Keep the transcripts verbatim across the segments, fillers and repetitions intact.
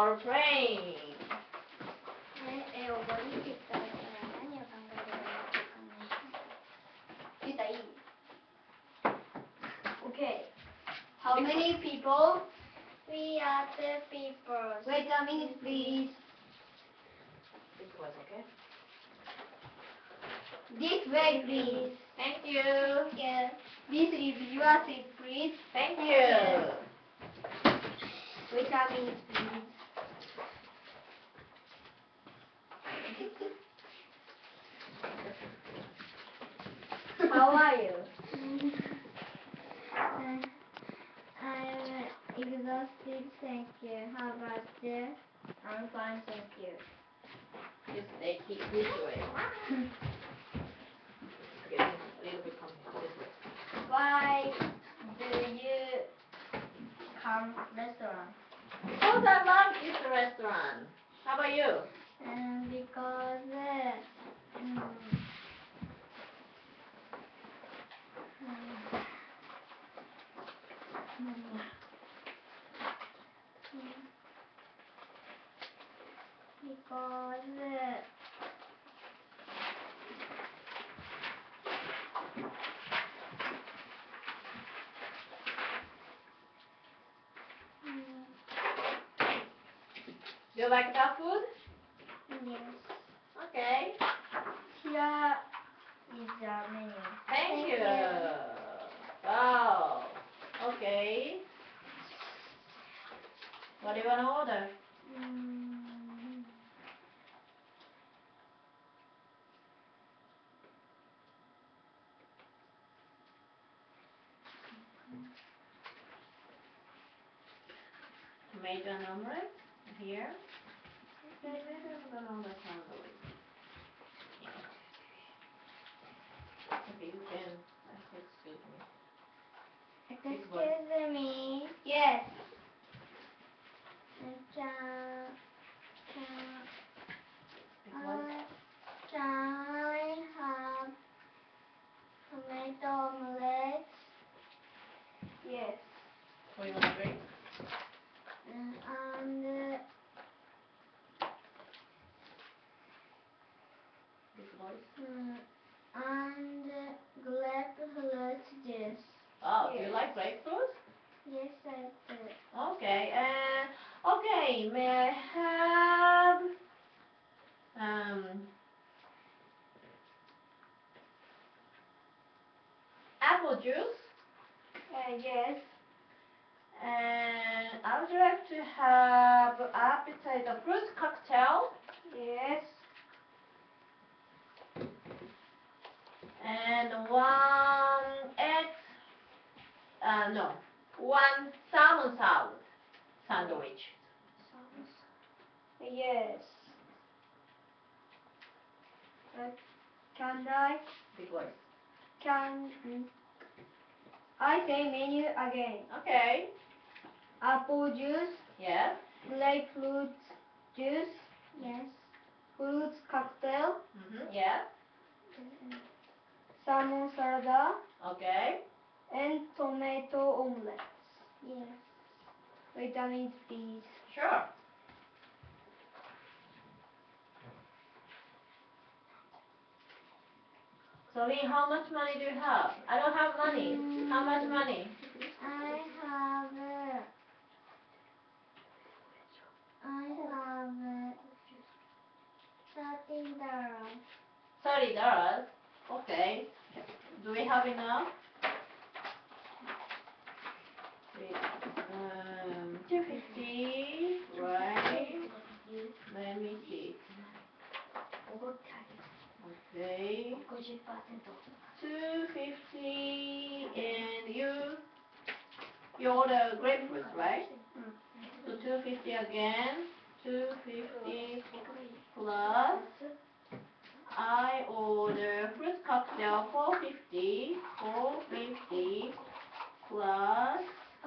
or playing? え、絵をボリって言ったら何を考えればいいかわかんない。言ったらいい ?Okay. How many people? We are two people. Wait a minute, please. This was okay. This way, please. Thank you. Yeah. This is your seat, please. Thank you. Wait a minute, please. How are you? uh, I'm exhausted, thank you. How about you? I'm fine, thank you. Just stay keep this way. Okay, a little bit come this way. Why do you come restaurant? Because I love this restaurant. How about you? Um, because uh, um, because uh, Do you like that food? yes. Okay. Here is the menu. Thank, Thank you. you. Wow. Okay. What do you want to order? Mm. Tomato and omelette here. Okay, maybe I'm gonna order sandwich. Okay, you can. Excuse me. Excuse me. Yes. Can, can, uh, can I have tomato omelette? Yes. What do you want to drink? Uh, and uh, This voice. mm, and uh, grapefruit juice. Oh, Yes. do you like grapefruit? Yes, I do. Okay, and okay, may I have um apple juice? Uh, yes. And I would like to have appetite a fruit cocktail. Yes. And one egg, uh, no, one salmon salad sandwich. Yes. Uh, can I? Big voice. Can I say menu again? Okay. Apple juice, Yes. grapefruit juice, yes. Fruit cocktail, Mhm. Yes. salmon salad, Okay. and tomato omelette. Yes. Wait a minute, please. Sure. So Lee, how much money do you have? I don't have money. Mm. How much money? I have. Uh, I have uh, thirteen dollars. Thirty dollars. Okay. Do we have enough? Wait. Um, two fifty. Right. Let me see. Okay. Two fifty, and you you order grapefruit, right? So two fifty again. Two fifty plus. I order fruit cocktail four fifty. Four fifty plus.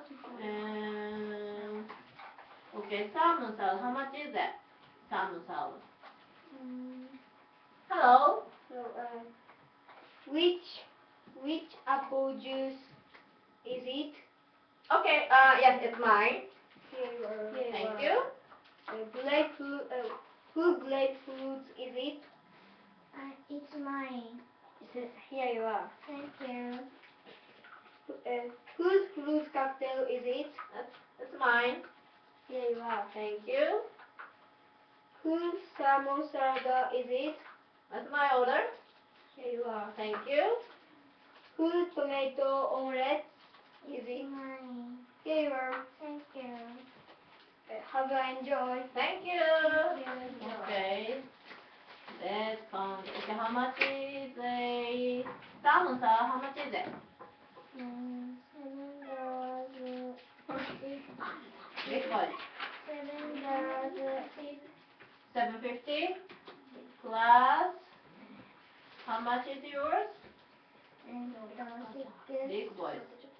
And okay, salmon salad. How much is that? Salmon salad. Mm. Hello. So, uh, which which apple juice is it? Okay. Uh, yes, it's mine. Here you are. Thank you. Uh, grapefruit. Uh, whose grapefruit is it? Uh, it's mine. It's, here you are. Thank you. Uh, whose fruit cocktail is it? That's, that's mine. Here you are. Thank you. Whose salmon salad is it? That's my order. Here you are. Thank you. Whose tomato omelette is It's it? mine. Here you are. Thank you. Uh, have a enjoy. Thank you. Thank you. Okay. Let's count. Okay, how much is a salmon, sir? How much is it? Mm, seven dollars. This one. Seven dollars. seven fifty plus. How much is yours? And uh, six. Big boy.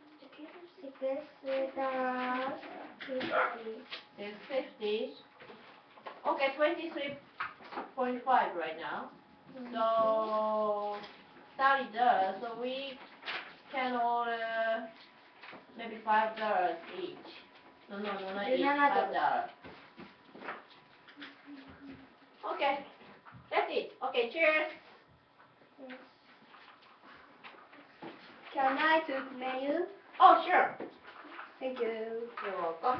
Six dollars fifty. six fifty. Okay, twenty-three point five right now. So thirty dollars. So we can order maybe five dollars each. No, no, no, not each. Five dollars. Okay, that's it. Okay, cheers. Yes. Can I took menu? Oh, sure. Thank you. You're welcome.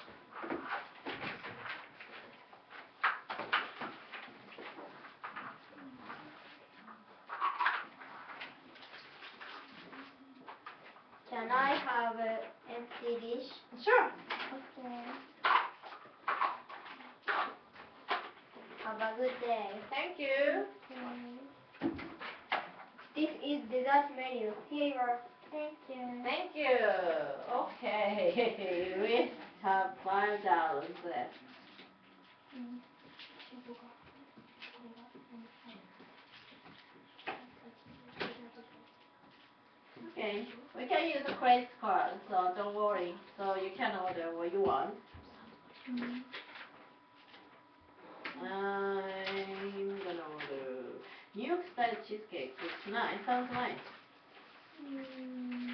Can I have an empty dish? Sure. Okay. Have a good day. Thank you. Okay. This is dessert menu. Here you are. Thank you. Thank you. Okay, we have five dollars left. Mm. Okay, we can use a credit card, so don't worry. So you can order what you want. Mm. I'm gonna order New York style cheesecake. It's nice. Sounds nice. Mm.